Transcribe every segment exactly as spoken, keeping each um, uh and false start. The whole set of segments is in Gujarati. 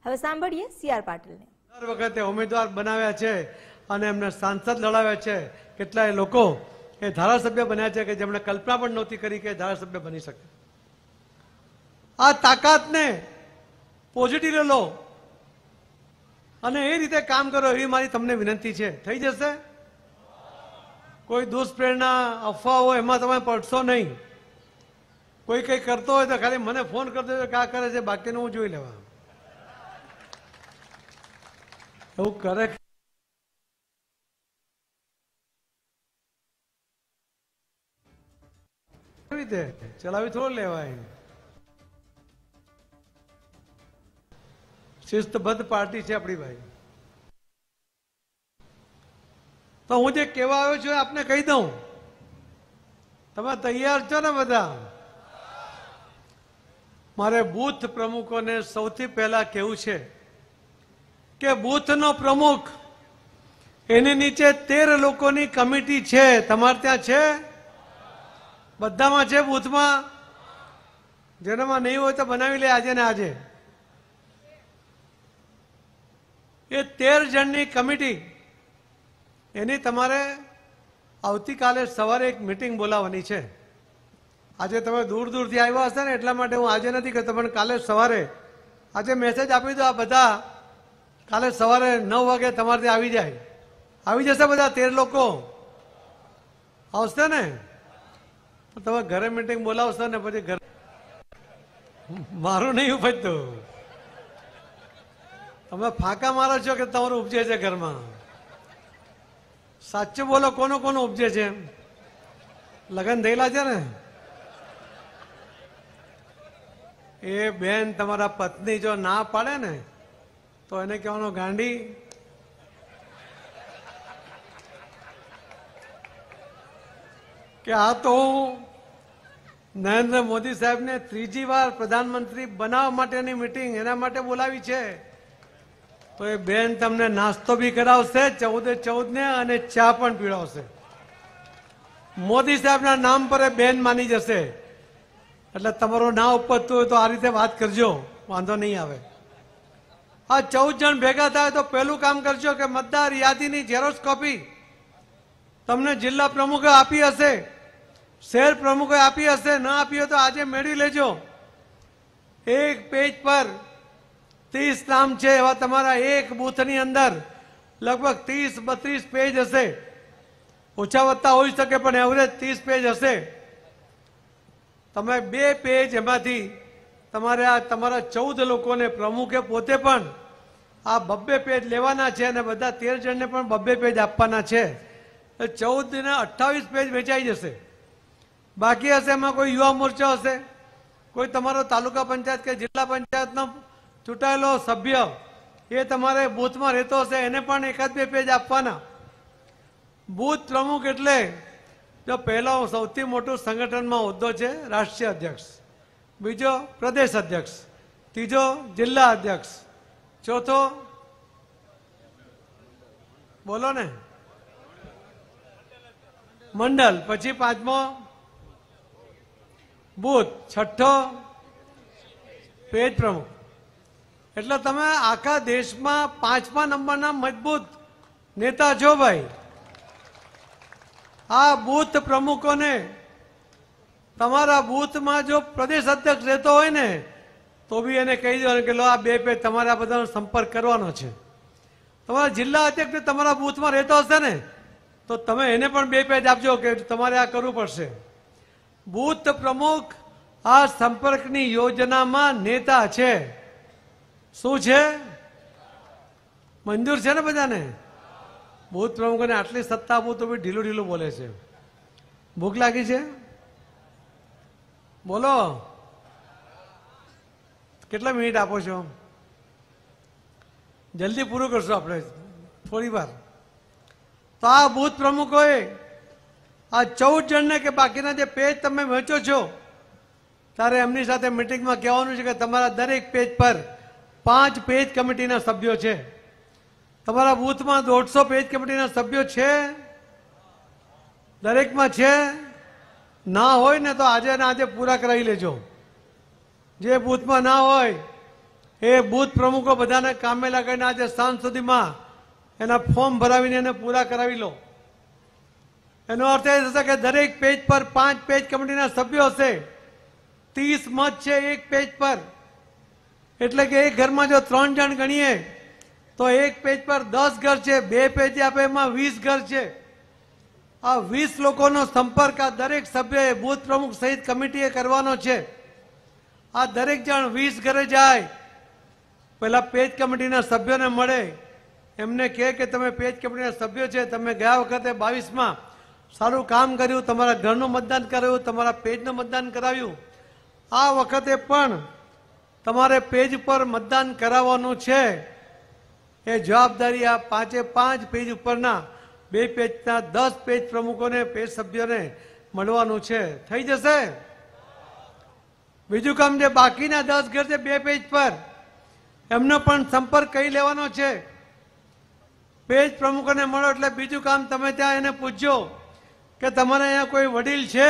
હવે સાંભળીએ સી આર પાટીલને. દર વખતે ઉમેદવાર બનાવ્યા છે અને એમને સાંસદ લડાવ્યા છે. કેટલાય લોકો એ ધારાસભ્ય બન્યા છે કે જેમણે કલ્પના પણ નહોતી કરી કે ધારાસભ્ય બની શકે. આ તાકાતને પોઝિટિવ લો અને એ રીતે કામ કરો એવી મારી તમને વિનંતી છે. થઈ જશે. કોઈ દુષ્પ્રેરણા અફવાઓ એમાં તમે પડશો નહીં. કોઈ કંઈ કરતો હોય તો ખાલી મને ફોન કરતો હોય કે આ કરે છે, બાકીનું હું જોઈ લેવા. એવું કરે રીતે ચલાવી થોડું લેવાય. શિસ્તબદ્ધ પાર્ટી છે આપણી ભાઈ. તો હું જે કહેવા આવ્યો છું આપને કહી દઉં. તમે તૈયાર છો ને બધા? મારે બૂથ પ્રમુખોને સૌથી પહેલા કહેવું છે કે બૂથનો પ્રમુખ એની નીચે તેર લોકોની કમિટી છે. તમારે ત્યાં છે? બધામાં છે? બૂથમાં જેનામાં નહીં હોય તો બનાવી લે આજે ને આજે. એ તેર જણની કમિટી એની તમારે આવતીકાલે સવારે એક મિટિંગ બોલાવવાની છે. આજે તમે દૂર દૂરથી આવ્યા હશે ને એટલા માટે હું આજે નથી કહેતો, પણ કાલે સવારે આજે મેસેજ આપી દો. આ બધા કાલે સવારે નવ વાગે તમારે ત્યાં આવી જાય. આવી જશે બધા તેર લોકો? આવશે ને? તમે ઘરે મિટિંગ બોલાવશો ને પછી ઘરે મારું નહીં ઉપજતું. તમે ફાંકા મારો છો કે તમારું ઉપજે છે ઘરમાં? સાચું બોલો, કોનું કોનું ઉપજે છે? લગ્ન થયેલા છે ને? એ બેન તમારા પત્ની જો ના પાડે ને તો એને કહેવાનું ગાંડી. કે આ તો નરેન્દ્ર મોદી સાહેબને ત્રીજી વાર પ્રધાનમંત્રી બનાવવા માટેની મિટિંગ એના માટે બોલાવી છે. તો એ બેન તમને નાસ્તો બી કરાવશે ચૌદે ચૌદ ને અને ચા પણ પીવડાવશે. મોદી સાહેબના નામ પર એ બેન માની જશે. એટલે તમારું ના ઉપજતું હોય તો આ રીતે વાત કરજો, વાંધો નહીં આવે. આ ચૌદ જણ ભેગા થાય તો પહેલું કામ કરજો કે મતદાર યાદીની ઝેરોક્સ કોપી તમને જિલ્લા પ્રમુખે આપી હશે, શહેર પ્રમુખે આપી હશે, ન આપી હોય તો આજે મેળવી લેજો. એક પેજ પર ત્રીસ નામ છે એવા તમારા એક બૂથની અંદર લગભગ ત્રીસ બત્રીસ પેજ હશે. ઓછા વધતા હોઈ શકે પણ એવરેજ ત્રીસ પેજ હશે. તમે બે પેજ એમાંથી તમારે આ તમારા ચૌદ લોકોને પ્રમુખે પોતે પણ આ બબ્બે પેજ લેવાના છે અને બધા તેર જણને પણ બબ્બે પેજ આપવાના છે. ચૌદ ને અઠ્ઠાવીસ પેજ વેચાઈ જશે. બાકી હશે એમાં કોઈ યુવા મોરચો હશે, કોઈ તમારો તાલુકા પંચાયત કે જિલ્લા પંચાયતનો ચૂંટાયેલો સભ્ય એ તમારે બૂથમાં રહેતો હશે, એને પણ એકાદ બે પેજ આપવાના. બૂથ પ્રમુખ એટલે જો પહેલો સૌથી મોટું સંગઠનમાં હોદ્દો છે રાષ્ટ્રીય અધ્યક્ષ, બીજો પ્રદેશ અધ્યક્ષ, ત્રીજો જિલ્લા અધ્યક્ષ, ચોથો બોલો ને મંડળ, પછી પાંચમો બૂથ, છઠ્ઠો પેજ પ્રમુખ. એટલે તમે આખા દેશમાં પાંચમા નંબરના મજબૂત નેતા છો ભાઈ. આ બૂથ પ્રમુખોને તમારા બૂથમાં જો પ્રદેશ અધ્યક્ષ રહેતો હોય ને તો બી એને કહી દેવાનું કે લો આ બે પેજ તમારે આ બધાનો સંપર્ક કરવાનો છે. તમારા જિલ્લા અધ્યક્ષ તમારા બૂથમાં રહેતો હશે ને તો તમે એને પણ બે પેજ આપજો કે તમારે આ કરવું પડશે. બૂથ પ્રમુખ આ સંપર્કની યોજનામાં નેતા છે. શું છે? મંજૂર છે ને બધાને? બૂથ પ્રમુખોને આટલી સત્તા આપું તો બી ઢીલું ઢીલું બોલે છે. ભૂખ લાગી છે? બોલો. કેટલા મિનિટ આપો છો? જલ્દી પૂરું કરશો આપણે થોડી વાર. તો આ બૂથ પ્રમુખોએ આ ચૌદ જણને કે બાકીના જે પેજ તમે વહેંચો છો ત્યારે એમની સાથે મિટિંગમાં કહેવાનું છે કે તમારા દરેક પેજ પર પાંચ પેજ કમિટીના સભ્યો છે. તમારા બૂથમાં દોઢસો પેજ કમિટીના સભ્યો છે? દરેકમાં છે? ના હોય ને તો આજે ને આજે પૂરા કરાવી લેજો. જે બૂથમાં ના હોય એ બૂથ પ્રમુખો બધાને કામે લગાવીને આજે સાંજ સુધીમાં એના ફોર્મ ભરાવીને એને પૂરા કરાવી લો. એનો અર્થ એ થશે કે દરેક પેજ પર પાંચ પેજ કમિટીના સભ્યો હશે, ત્રીસ મત છે એક પેજ પર, એટલે કે એક ઘરમાં જો ત્રણ જણ ગણીએ તો એક પેજ પર દસ ઘર છે, બે પેજ આપે એમાં વીસ ઘર છે. આ વીસ લોકોનો સંપર્ક આ દરેક સભ્યએ બૂથ પ્રમુખ સહિત કમિટીએ કરવાનો છે. આ દરેક જણ વીસ ઘરે જાય, પેલા પેજ કમિટીના સભ્યોને મળે, એમને કહે કે તમે પેજ કમિટીના સભ્યો છે, તમે ગયા વખતે બાવીસમાં સારું કામ કર્યું, તમારા ઘરનું મતદાન કરાવ્યું, તમારા પેજનું મતદાન કરાવ્યું, આ વખતે પણ તમારે પેજ પર મતદાન કરાવવાનું છે. એ જવાબદારી આ પાંચે પાંચ પેજ ઉપરના બે પેજના દસ પેજ પ્રમુખોને પેજ સભ્યોને મળવાનું છે. થઈ જશે. બીજું કામ જે બાકીના દસ ઘર છે બે પેજ પર, એમનો પણ સંપર્ક કરી લેવાનો છે. પેજ પ્રમુખોને મળો એટલે બીજું કામ તમે ત્યાં એને પૂછજો કે તમારે અહીંયા કોઈ વડીલ છે,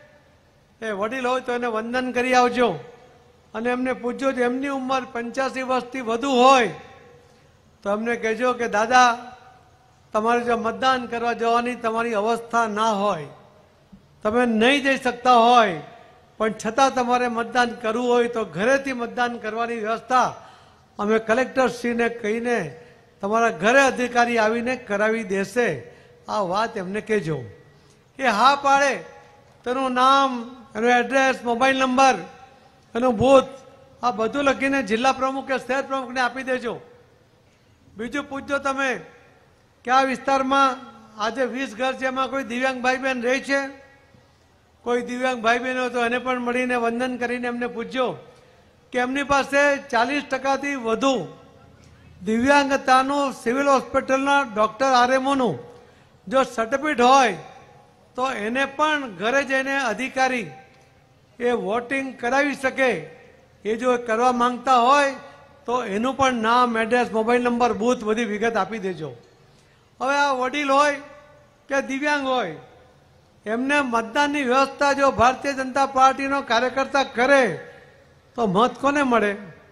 એ વડીલ હોય તો એને વંદન કરી આવજો. અને એમને પૂછજો કે એમની ઉંમર પંચ્યાસી વર્ષથી વધુ હોય તો એમને કહેજો કે દાદા તમારે જો મતદાન કરવા જવાની તમારી અવસ્થા ના હોય, તમે નહીં જઈ શકતા હોય, પણ છતાં તમારે મતદાન કરવું હોય તો ઘરેથી મતદાન કરવાની વ્યવસ્થા અમે કલેક્ટરશ્રીને કહીને તમારા ઘરે અધિકારી આવીને કરાવી દેશે. આ વાત એમને કહેજો. એ હા પાડે તેનું નામ, એનું એડ્રેસ, મોબાઈલ નંબર, એનું બૂથ, આ બધું લખીને જિલ્લા પ્રમુખ કે શહેર પ્રમુખને આપી દેજો. બીજું પૂછજો તમે કે આ વિસ્તારમાં આજે વીસ ઘર છે, એમાં કોઈ દિવ્યાંગ ભાઈ બહેન રહે છે? કોઈ દિવ્યાંગ ભાઈ બહેન હોય તો એને પણ મળીને વંદન કરીને એમને પૂછજો કે એમની પાસે ચાલીસ ટકાથી વધુ દિવ્યાંગતાનું સિવિલ હોસ્પિટલના ડૉક્ટર આરએમઓનું જો સર્ટિફિકેટ હોય તો એને પણ ઘરે જઈને અધિકારી એ વોટિંગ કરાવી શકે. એ જો કરવા માંગતા હોય તો એનું પણ નામ, એડ્રેસ, મોબાઈલ નંબર, બૂથ, બધી વિગત આપી દેજો. હવે આ વડીલ હોય કે દિવ્યાંગ હોય, એમને મતદાનની વ્યવસ્થા જો ભારતીય જનતા પાર્ટીનો કાર્યકર્તા કરે તો મત કોને મળે?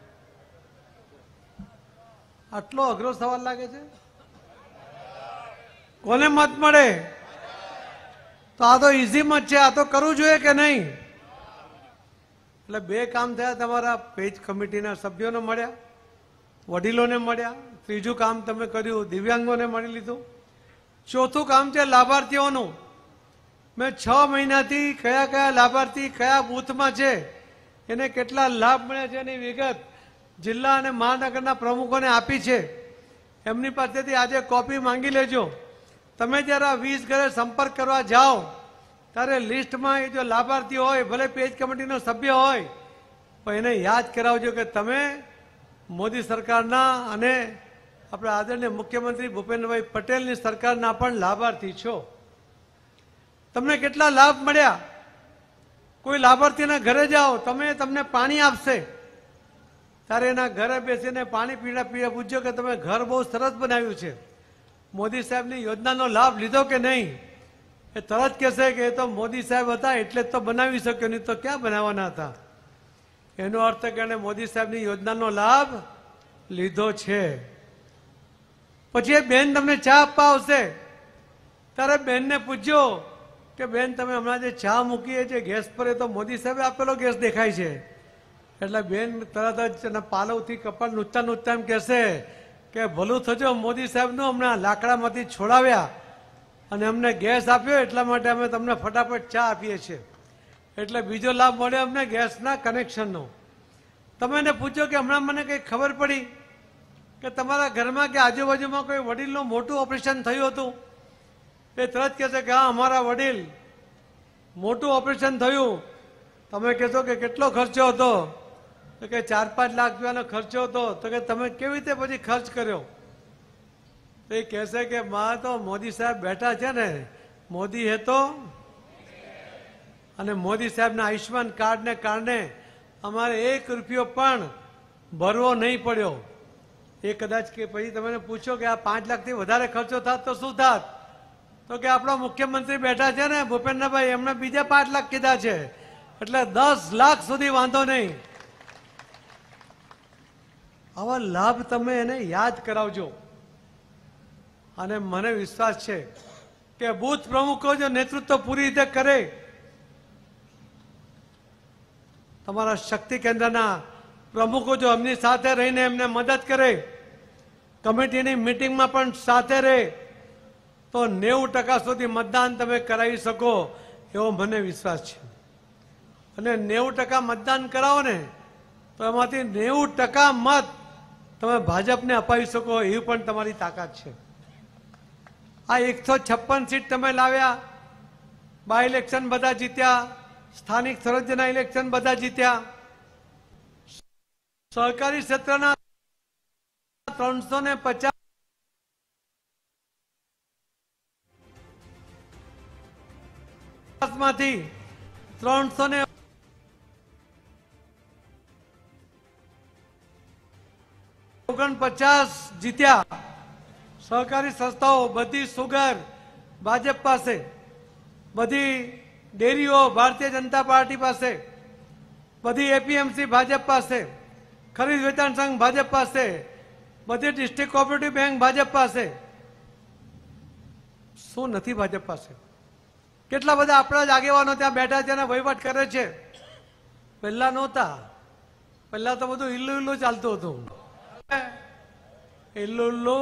આટલો અઘરો સવાલ લાગે છે? કોને મત મળે? તો આ તો ઇઝી મત છે, આ તો કરવું જોઈએ કે નહીં? એટલે બે કામ થયા, તમારા પેજ કમિટીના સભ્યોને મળ્યા, વડીલોને મળ્યા. ત્રીજું કામ તમે કર્યું, દિવ્યાંગોને મળી લીધું. ચોથું કામ છે લાભાર્થીઓનું. મેં છ મહિનાથી કયા કયા લાભાર્થી કયા બૂથમાં છે, એને કેટલા લાભ મળ્યા છે એની વિગત જિલ્લા અને મહાનગરના પ્રમુખોને આપી છે. એમની પાસેથી આજે કોપી માંગી લેજો. તમે જ્યારે આ વીસ ઘરે સંપર્ક કરવા જાઓ ત્યારે લિસ્ટમાં એ જો લાભાર્થી હોય, ભલે પેજ કમિટીનો સભ્ય હોય, પણ એને યાદ કરાવજો કે તમે મોદી સરકારના અને આપણા આદરણીય મુખ્યમંત્રી ભૂપેન્દ્રભાઈ પટેલની સરકારના પણ લાભાર્થી છો. તમને કેટલા લાભ મળ્યા? કોઈ લાભાર્થીના ઘરે જાઓ, તમે તમને પાણી આપશે, ત્યારે એના ઘરે બેસીને પાણી પીડા પીડા પૂછજો કે તમે ઘર બહુ સરસ બનાવ્યું છે, મોદી સાહેબની યોજનાનો લાભ લીધો કે નહીં? એ તરત કહેશે કે એ તો મોદી સાહેબ હતા એટલે જ તો બનાવી શક્યો, નહીં તો ક્યાં બનાવવાના હતા. એનો અર્થ કે એને મોદી સાહેબની યોજનાનો લાભ લીધો છે. પછી એ બેન તમને ચા આપવા આવશે, ત્યારે બેનને પૂછજો કે બેન તમે હમણાં જે ચા મૂકી છે ગેસ પર, એ તો મોદી સાહેબે આપેલો ગેસ દેખાય છે. એટલે બેન તરત જ એના પાલવથી કપાળ નૂચતા નૂચતા એમ કહેશે કે ભલું થજો, મોદી સાહેબનું હમણાં લાકડામાંથી છોડાવ્યા અને અમને ગેસ આપ્યો એટલા માટે અમે તમને ફટાફટ ચા આપીએ છીએ. એટલે બીજો લાભ મળ્યો અમને ગેસના કનેક્શનનો. તમે એને પૂછો કે હમણાં મને કંઈ ખબર પડી કે તમારા ઘરમાં કે આજુબાજુમાં કોઈ વડીલનું મોટું ઓપરેશન થયું હતું? એ તરત કહેશે કે હા અમારા વડીલ મોટું ઓપરેશન થયું. તમે કહેશો કે કેટલો ખર્ચો હતો? તો કે ચાર પાંચ લાખ રૂપિયાનો ખર્ચો હતો. તો કે તમે કેવી રીતે પછી ખર્ચ કર્યો? તો એ કહેશે કે માં તો મોદી સાહેબ બેઠા છે ને, મોદી હે તો, અને મોદી સાહેબના આયુષ્યમાન કાર્ડને કારણે અમારે એક રૂપિયો પણ ભરવો નહીં પડ્યો. એ કદાચ કે પછી તમે પૂછો કે આ પાંચ લાખથી વધારે ખર્ચો થાત તો શું થાત? તો કે આપણા મુખ્યમંત્રી બેઠા છે ને ભૂપેન્દ્રભાઈ, એમને બીજા પાંચ લાખ કીધા છે, એટલે દસ લાખ સુધી વાંધો નહીં. આવા લાભ તમે એને યાદ કરાવજો. અને મને વિશ્વાસ છે કે બૂથ પ્રમુખો જો નેતૃત્વ પૂરી રીતે કરે, તમારા શક્તિ કેન્દ્રના પ્રમુખો જો એમની સાથે રહીને એમને મદદ કરે, કમિટીની મિટિંગમાં પણ સાથે રહે, તો નેવું ટકા સુધી મતદાન તમે કરાવી શકો એવો મને વિશ્વાસ છે. અને નેવું ટકા મતદાન કરાવો ને તો એમાંથી નેવું ટકા મત તમે ભાજપને અપાવી શકો એવી પણ તમારી તાકાત છે. આ એકસો છપ્પન સીટ તમે લાવ્યા, બાય ઇલેક્શન બધા જીત્યા, સ્થાનિક સ્વરાજ્યના ઇલેક્શન બધા જીત્યા, સહકારી ક્ષેત્રના ત્રણસો ને પચાસ માંથી ત્રણસો ને ઓગણપચાસ જીત્યા. સહકારી સંસ્થાઓ બધી સુગર ભાજપ પાસે, બધી ડેરીઓ ભારતીય જનતા પાર્ટી પાસે, બધી એપીએમસી ભાજપ પાસે, ખરીદ વેચાણ સંઘ ભાજપ પાસે, બધી ડિસ્ટ્રિક્ટ કોઓપરેટિવ બેંક ભાજપ પાસે. શું નથી ભાજપ પાસે? કેટલા બધા આપણા જ આગેવાનો ત્યાં બેઠા છે અને વહીવટ કરે છે. પહેલા નહોતા, પહેલા તો બધું ઇલ્લુ ઇલ્લુ ચાલતું હતું. ઇલ્લુ ઇલ્લુ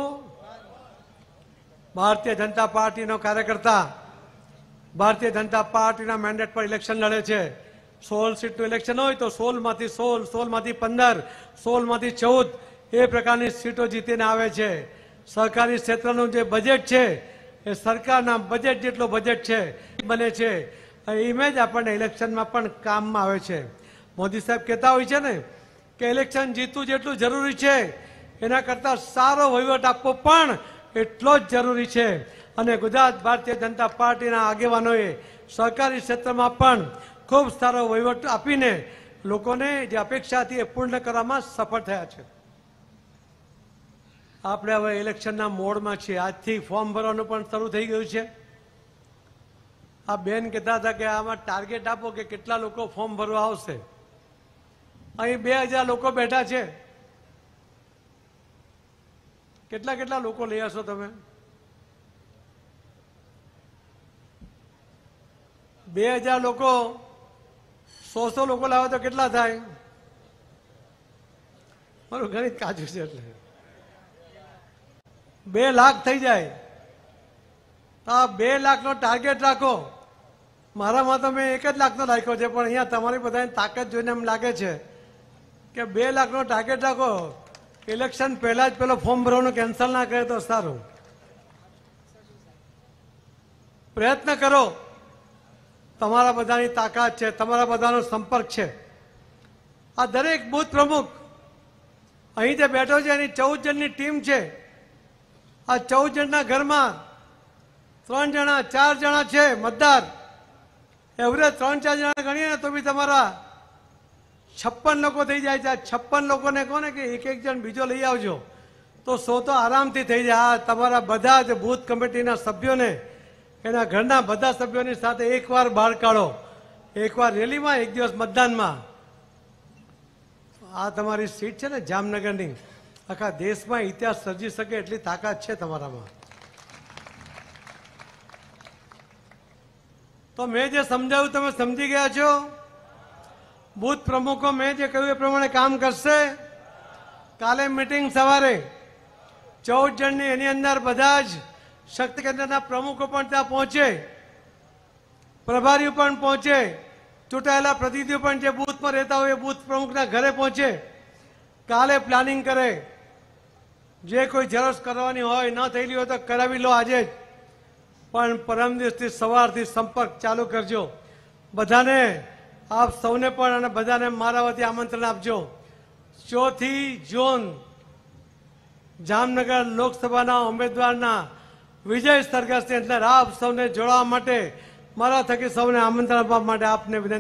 ભારતીય જનતા પાર્ટીનો કાર્યકર્તા ભારતીય જનતા પાર્ટીના મેન્ડેટ પર ઇલેક્શન લડે છે. સોળ સીટનું ઇલેક્શન હોય તો સોળ માંથી સોળ, સોળ માંથી પંદર, સોળ માંથી ચૌદ એ પ્રકારની સીટો જીતીને આવે છે. સહકારી ક્ષેત્રનું જે બજેટ છે એ સરકારના બજેટ જેટલો બજેટ છે બને છે. ઇમેજ આપણને ઇલેક્શનમાં પણ કામમાં આવે છે. મોદી સાહેબ કહેતા હોય છે ને કે ઇલેક્શન જીતવું જેટલું જરૂરી છે એના કરતાં સારો વહીવટ આપવો પણ એટલો જ જરૂરી છે. અને ગુજરાત ભારતીય જનતા પાર્ટીના આગેવાનોએ સહકારી ક્ષેત્રમાં પણ ખૂબ સારો વહીવટ આપીને લોકોને જે અપેક્ષા હતી એ પૂર્ણ કરવામાં સફળ થયા છે. આપણે હવે ઇલેક્શનના મોડમાં છીએ. આજથી ફોર્મ ભરવાનું પણ શરૂ થઈ ગયું છે. આ બેન કહેતા હતા કે આમાં ટાર્ગેટ આપો કે કેટલા લોકો ફોર્મ ભરવા આવશે. અહીં બે હજાર લોકો બેઠા છે. કેટલા કેટલા લોકો લઈ આવશો તમે? બે હજાર લોકો, સો સો લોકો લાવો તો કેટલા થાય? મારું ગણિત કાચું છે એટલે બે લાખ થઈ જાય. તો આ બે લાખનો ટાર્ગેટ રાખો. મારામાં તો મેં એક જ લાખનો રાખ્યો છે, પણ અહીંયા તમારી બધાની તાકાત જોઈને એમ લાગે છે કે બે લાખનો ટાર્ગેટ રાખો. ઇલેક્શન પહેલા જ પેલો ફોર્મ ભરવાનું કેન્સલ ના કરે તો સારું. પ્રયત્ન કરો. તમારા બધાની તાકાત છે, તમારા બધાનો સંપર્ક છે. આ દરેક બૂથ પ્રમુખ અહીં જે બેઠો છે એની ચૌદ જણની ટીમ છે. આ ચૌદ જણના ઘરમાં ત્રણ જણા ચાર જણા છે મતદાર. એવરેજ ત્રણ ચાર જણા ગણીએ ને તો બી તમારા છપ્પન લોકો થઈ જાય છે. આ છપ્પન લોકોને કહો ને કે એક એક જણ બીજો લઈ આવજો તો સો તો આરામથી થઈ જાય. આ તમારા બધા જ બૂથ કમિટીના સભ્યોને, એના ઘરના બધા સભ્યોની સાથે એકવાર બહાર કાઢો, એકવાર રેલીમાં, એક દિવસ મતદાનમાં. આ તમારી સીટ છે ને જામનગરની, આખા દેશમાં ઇતિહાસ સર્જી શકે એટલી તાકાત છે તમારામાં. તો મેં જે સમજાવ્યું તમે સમજી ગયા છો? બૂથ પ્રમુખો મેં જે કહ્યું એ પ્રમાણે કામ કરશે. કાલે મીટિંગ સવારે ચૌદ જણની, એની અંદર બધા જ શક્તિ કેન્દ્રના પ્રમુખો પણ ત્યાં પહોંચે, પ્રભારીઓ પણ પહોંચે, ચૂંટાયેલા પ્રતિનિધિઓ પણ જે બૂથમાં રહેતા હોય એ બૂથ પ્રમુખના ઘરે પહોંચે. કાલે પ્લાનિંગ કરે. જે કોઈ ઝેરોક્ષ કરવાની હોય, ન થયેલી હોય તો કરાવી લો આજે જ. પણ પરમ દિવસથી સવારથી સંપર્ક ચાલુ કરજો. બધાને, આપ સૌને પણ અને બધાને મારા વતી આમંત્રણ આપજો. ચોથી જૂન જામનગર લોકસભાના ઉમેદવારના વિજય સરઘસની અંદર આપ સૌને જોડાવા માટે મારા થકી સૌને આમંત્રણ આપવા માટે આપને વિનંતી.